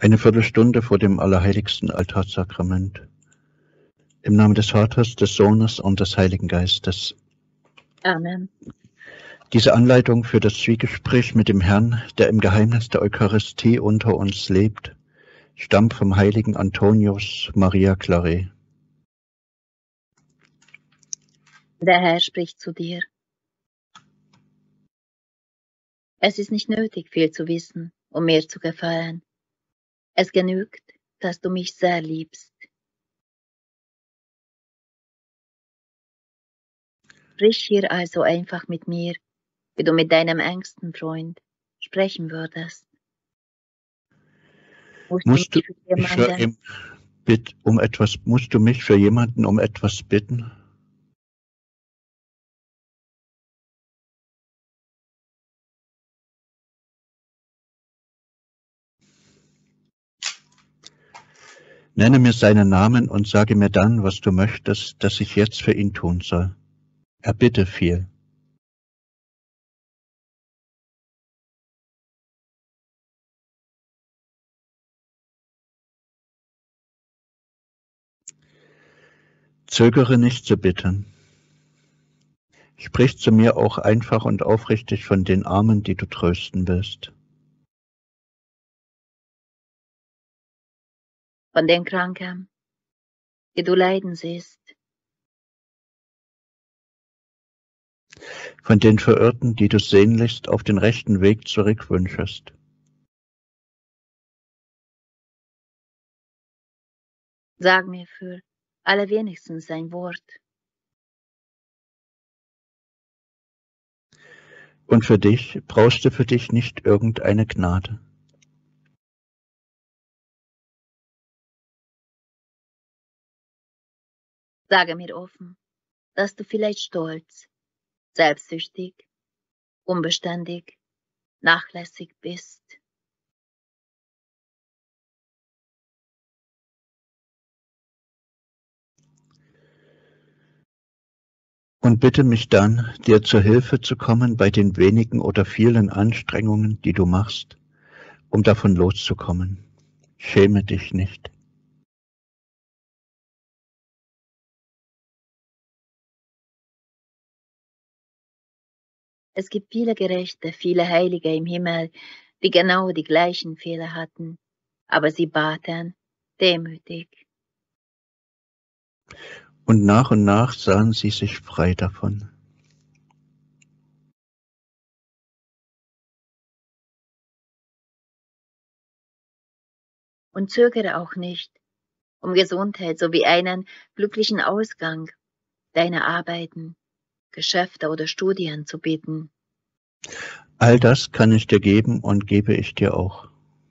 Eine Viertelstunde vor dem allerheiligsten Altarsakrament. Im Namen des Vaters, des Sohnes und des Heiligen Geistes. Amen. Diese Anleitung für das Zwiegespräch mit dem Herrn, der im Geheimnis der Eucharistie unter uns lebt, stammt vom heiligen Antonius Maria Claret. Der Herr spricht zu dir. Es ist nicht nötig, viel zu wissen, um mir zu gefallen. Es genügt, dass du mich sehr liebst. Sprich hier also einfach mit mir, wie du mit deinem engsten Freund sprechen würdest. Musst du mich für jemanden um etwas bitten? Nenne mir seinen Namen und sage mir dann, was du möchtest, dass ich jetzt für ihn tun soll. Erbitte viel. Zögere nicht zu bitten. Sprich zu mir auch einfach und aufrichtig von den Armen, die du trösten willst. Von den Kranken, die du leiden siehst. Von den Verirrten, die du sehnlichst auf den rechten Weg zurückwünschest. Sag mir für allerwenigstens ein Wort. Und für dich brauchst du für dich nicht irgendeine Gnade. Sage mir offen, dass du vielleicht stolz, selbstsüchtig, unbeständig, nachlässig bist. Und bitte mich dann, dir zur Hilfe zu kommen bei den wenigen oder vielen Anstrengungen, die du machst, um davon loszukommen. Schäme dich nicht. Es gibt viele Gerechte, viele Heilige im Himmel, die genau die gleichen Fehler hatten, aber sie baten demütig. Und nach sahen sie sich frei davon. Und zögere auch nicht, um Gesundheit sowie einen glücklichen Ausgang deiner Arbeiten, Geschäfte oder Studien zu bitten. All das kann ich dir geben und gebe ich dir auch.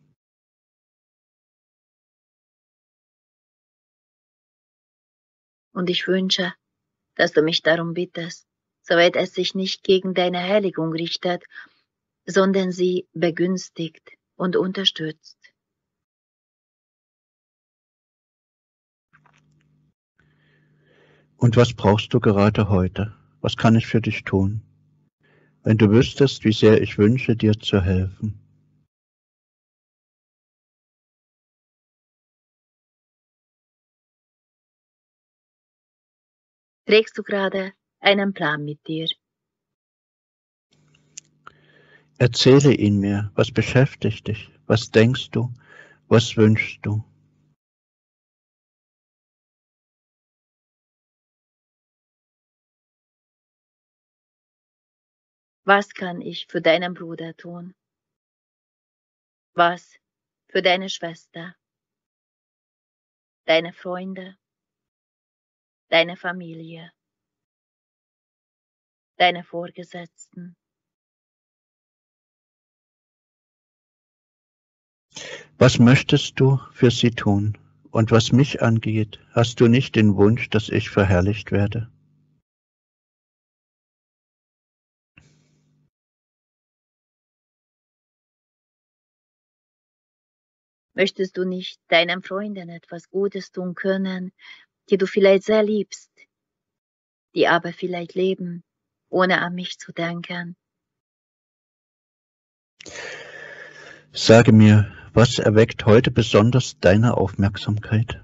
Und ich wünsche, dass du mich darum bittest, soweit es sich nicht gegen deine Heiligung richtet, sondern sie begünstigt und unterstützt. Und was brauchst du gerade heute? Was kann ich für dich tun? Wenn du wüsstest, wie sehr ich wünsche, dir zu helfen. Trägst du gerade einen Plan mit dir? Erzähle ihn mir. Was beschäftigt dich? Was denkst du? Was wünschst du? Was kann ich für deinen Bruder tun? Was für deine Schwester, deine Freunde, deine Familie, deine Vorgesetzten? Was möchtest du für sie tun? Und was mich angeht, hast du nicht den Wunsch, dass ich verherrlicht werde? Möchtest du nicht deinen Freunden etwas Gutes tun können, die du vielleicht sehr liebst, die aber vielleicht leben, ohne an mich zu denken? Sage mir, Was erweckt heute besonders deine Aufmerksamkeit?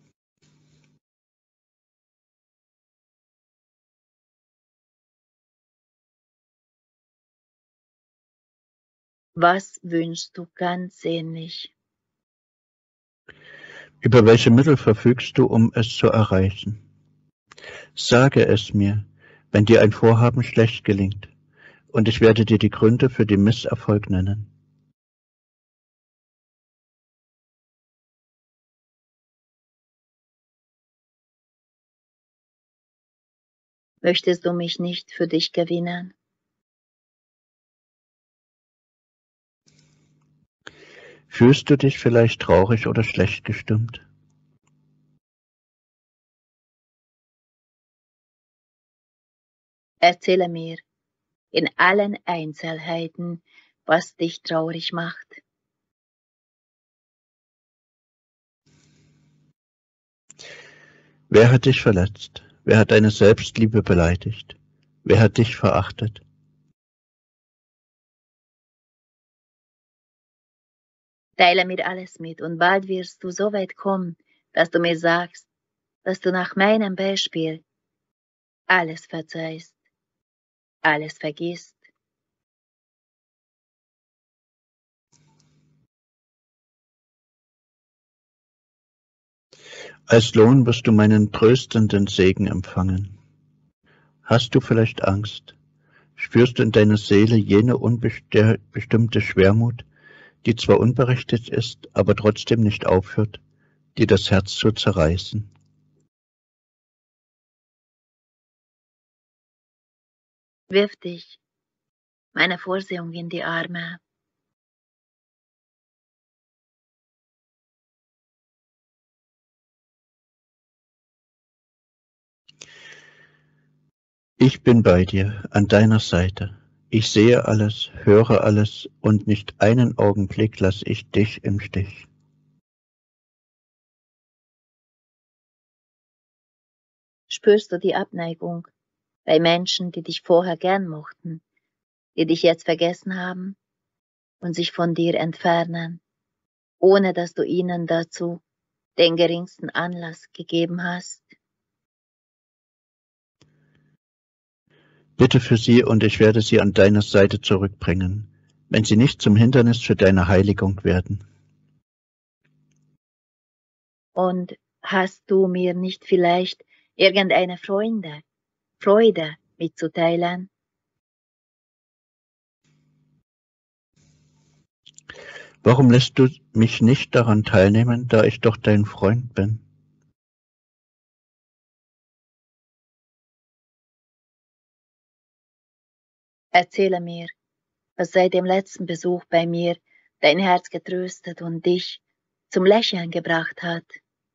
Was wünschst du ganz sehnlich? Über welche Mittel verfügst du, um es zu erreichen? Sage es mir, wenn dir ein Vorhaben schlecht gelingt, und ich werde dir die Gründe für den Misserfolg nennen. Möchtest du mich nicht für dich gewinnen? Fühlst du dich vielleicht traurig oder schlecht gestimmt? Erzähle mir in allen Einzelheiten, was dich traurig macht. Wer hat dich verletzt? Wer hat deine Selbstliebe beleidigt? Wer hat dich verachtet? Teile mir alles mit und bald wirst du so weit kommen, dass du mir sagst, dass du nach meinem Beispiel alles verzeihst, alles vergisst. Als Lohn wirst du meinen tröstenden Segen empfangen. Hast du vielleicht Angst? Spürst du in deiner Seele jene unbestimmte Schwermut, die zwar unberechtigt ist, aber trotzdem nicht aufhört, dir das Herz zu zerreißen? Wirf dich, meine Vorsehung, in die Arme. Ich bin bei dir, an deiner Seite. Ich sehe alles, höre alles und nicht einen Augenblick lasse ich dich im Stich. Spürst du die Abneigung bei Menschen, die dich vorher gern mochten, die dich jetzt vergessen haben und sich von dir entfernen, ohne dass du ihnen dazu den geringsten Anlass gegeben hast? Bitte für sie und ich werde sie an deine Seite zurückbringen, wenn sie nicht zum Hindernis für deine Heiligung werden. Und hast du mir nicht vielleicht irgendeine Freude mitzuteilen? Warum lässt du mich nicht daran teilnehmen, da ich doch dein Freund bin? Erzähle mir, was seit dem letzten Besuch bei mir dein Herz getröstet und dich zum Lächeln gebracht hat.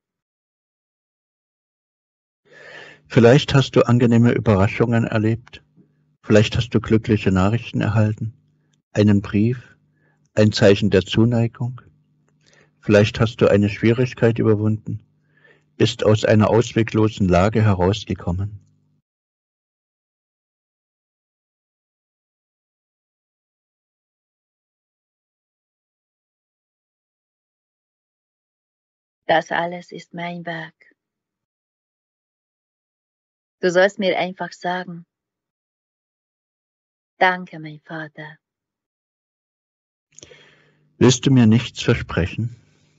Vielleicht hast du angenehme Überraschungen erlebt, vielleicht hast du glückliche Nachrichten erhalten, einen Brief, ein Zeichen der Zuneigung, vielleicht hast du eine Schwierigkeit überwunden, bist aus einer ausweglosen Lage herausgekommen. Das alles ist mein Werk. Du sollst mir einfach sagen, danke, mein Vater. Willst du mir nichts versprechen?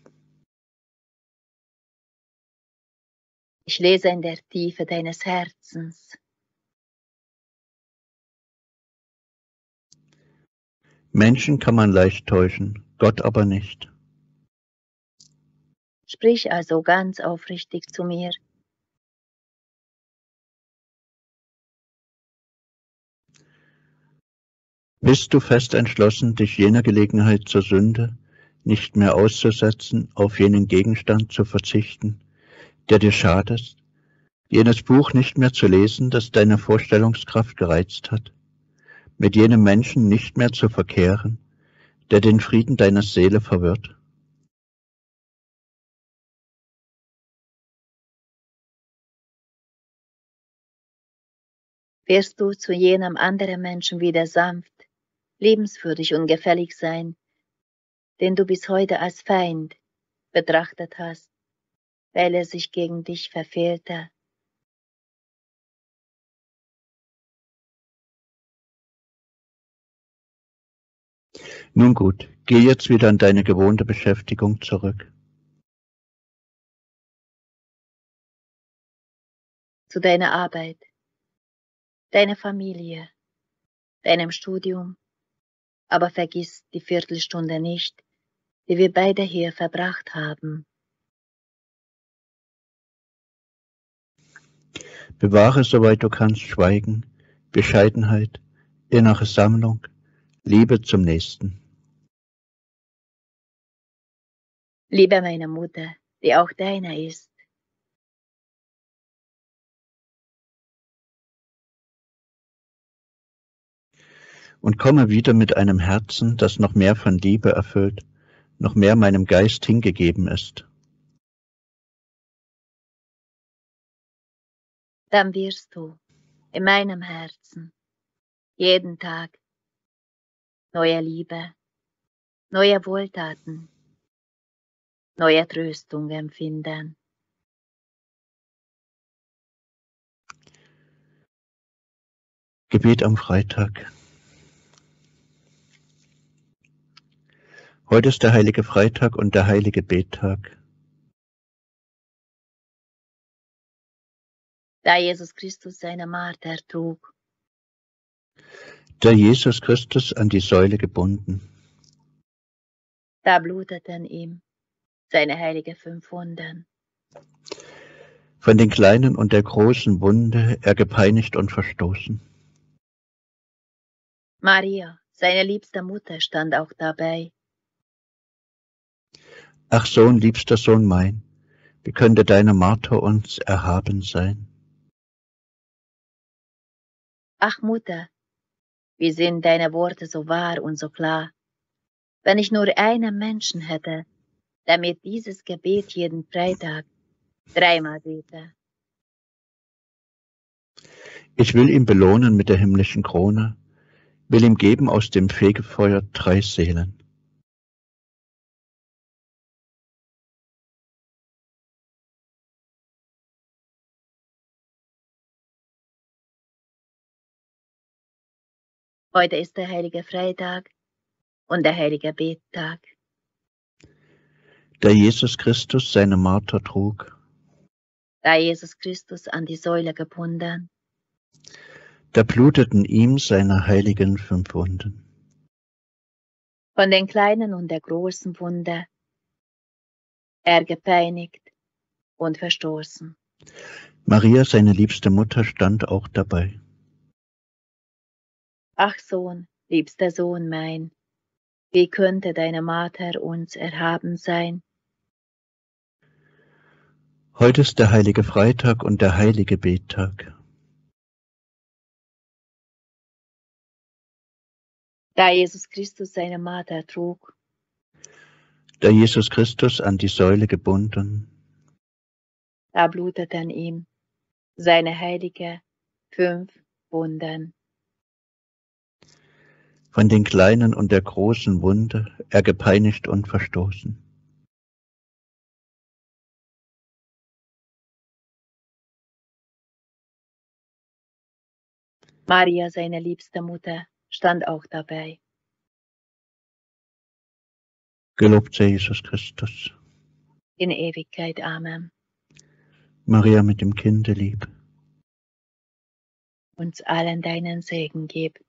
Ich lese in der Tiefe deines Herzens. Menschen kann man leicht täuschen, Gott aber nicht. Sprich also ganz aufrichtig zu mir. Bist du fest entschlossen, dich jener Gelegenheit zur Sünde nicht mehr auszusetzen, auf jenen Gegenstand zu verzichten, der dir schadet, jenes Buch nicht mehr zu lesen, das deine Vorstellungskraft gereizt hat, mit jenem Menschen nicht mehr zu verkehren, der den Frieden deiner Seele verwirrt? Wirst du zu jenem anderen Menschen wieder sanft, liebenswürdig und gefällig sein, den du bis heute als Feind betrachtet hast, weil er sich gegen dich verfehlte. Nun gut, geh jetzt wieder an deine gewohnte Beschäftigung zurück. Zu deiner Arbeit, deiner Familie, deinem Studium, aber vergiss die Viertelstunde nicht, die wir beide hier verbracht haben. Bewahre, soweit du kannst, Schweigen, Bescheidenheit, innere Sammlung, Liebe zum Nächsten. Liebe meine Mutter, die auch deiner ist. Und komme wieder mit einem Herzen, das noch mehr von Liebe erfüllt, noch mehr meinem Geist hingegeben ist. Dann wirst du in meinem Herzen jeden Tag neue Liebe, neue Wohltaten, neue Tröstung empfinden. Gebet am Freitag. Heute ist der heilige Freitag und der heilige Bettag. Da Jesus Christus seine Marter trug, Der Jesus Christus an die Säule gebunden. da bluteten ihm seine heilige 5 Wunden. Von den kleinen und der großen Wunde er gepeinigt und verstoßen. Maria, seine liebste Mutter, stand auch dabei. Ach Sohn, liebster Sohn mein, wie könnte deine Marter uns erhaben sein? Ach Mutter, wie sind deine Worte so wahr und so klar. Wenn ich nur einen Menschen hätte, der mir dieses Gebet jeden Freitag 3-mal bete. Ich will ihn belohnen mit der himmlischen Krone, will ihm geben aus dem Fegefeuer 3 Seelen. Heute ist der heilige Freitag und der heilige Bettag. Da Jesus Christus seine Marter trug, Da Jesus Christus an die Säule gebunden, da bluteten ihm seine heiligen 5 Wunden. von den kleinen und der großen Wunde, er gepeinigt und verstoßen. Maria, seine liebste Mutter, stand auch dabei. Ach Sohn, liebster Sohn mein, wie könnte deine Marter uns erhaben sein? Heute ist der heilige Freitag und der heilige Bettag. Da Jesus Christus seine Marter trug, Da Jesus Christus an die Säule gebunden, da bluteten ihm seine heilige 5 Wunden. von den kleinen und der großen Wunde er gepeinigt und verstoßen. Maria, seine liebste Mutter, stand auch dabei. Gelobt sei Jesus Christus. In Ewigkeit. Amen. Maria mit dem Kinde lieb. Uns allen deinen Segen gib.